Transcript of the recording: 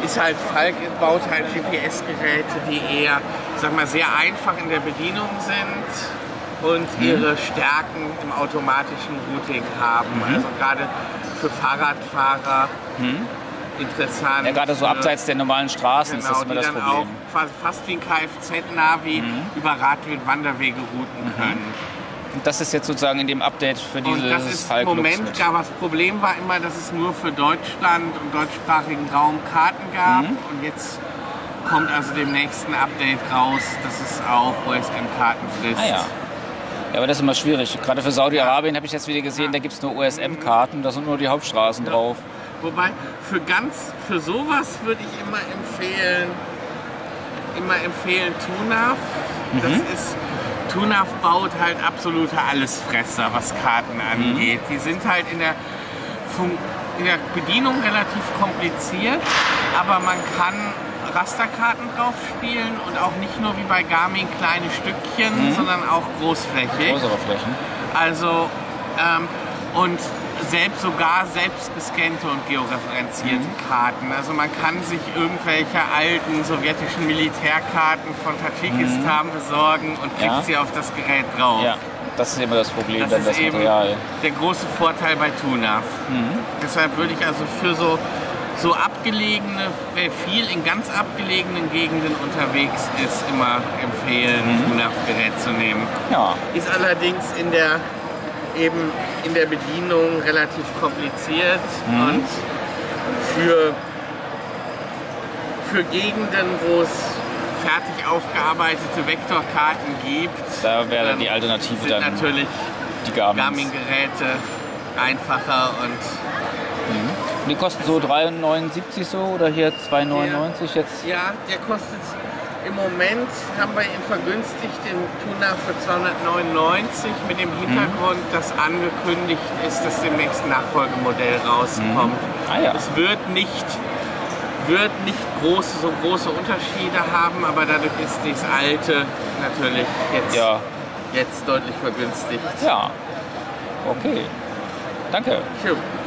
ist halt, Falk baut halt GPS-Geräte, die eher, sag mal, sehr einfach in der Bedienung sind und ihre Stärken im automatischen Routing haben. Also gerade für Fahrradfahrer interessant. Ja, gerade so abseits der normalen Straßen ist das immer das Problem. Auch fast wie ein Kfz-Navi über Radweg- und Wanderwege routen können. Und das ist jetzt sozusagen in dem Update für dieses Und das ist Falk im Moment gar das Problem war immer, dass es nur für Deutschland und deutschsprachigen Raum Karten gab. Und jetzt kommt also dem nächsten Update raus, dass es auch OSM-Karten frisst. Ah ja. Ja, aber das ist immer schwierig. Gerade für Saudi-Arabien habe ich jetzt wieder gesehen, da gibt es nur OSM-Karten, da sind nur die Hauptstraßen drauf. Wobei, für sowas würde ich immer empfehlen TUNAV. TUNAV baut halt absolute Allesfresser, was Karten angeht. Die sind halt in der Bedienung relativ kompliziert, aber man kann Rasterkarten drauf spielen und auch nicht nur wie bei Garmin kleine Stückchen, sondern auch großflächig. Größere Flächen. Also, und sogar selbst gescannte und georeferenzierte Karten. Also man kann sich irgendwelche alten sowjetischen Militärkarten von Tadschikistan besorgen und kriegt sie auf das Gerät drauf. Ja, das ist immer das Problem, Das ist das eben Material. der große Vorteil bei TUNAV. Deshalb würde ich also für so abgelegene, wer viel in ganz abgelegenen Gegenden unterwegs ist, immer empfehlen, TUNAV-Gerät zu nehmen. Ja. Ist allerdings in der Bedienung relativ kompliziert und für Gegenden, wo es fertig aufgearbeitete Vektorkarten gibt, Da wäre die Alternative sind dann natürlich die Garmin-Geräte einfacher und die kosten so 3,79 so oder hier 2,99 jetzt? ja, der kostet im Moment, haben wir ihn vergünstigt, den TUNAV für 299 mit dem Hintergrund, dass angekündigt ist, dass demnächst ein Nachfolgemodell rauskommt. Ah, ja. Es wird nicht so große Unterschiede haben, aber dadurch ist das alte natürlich jetzt deutlich vergünstigt. Ja, okay. Danke. Schön.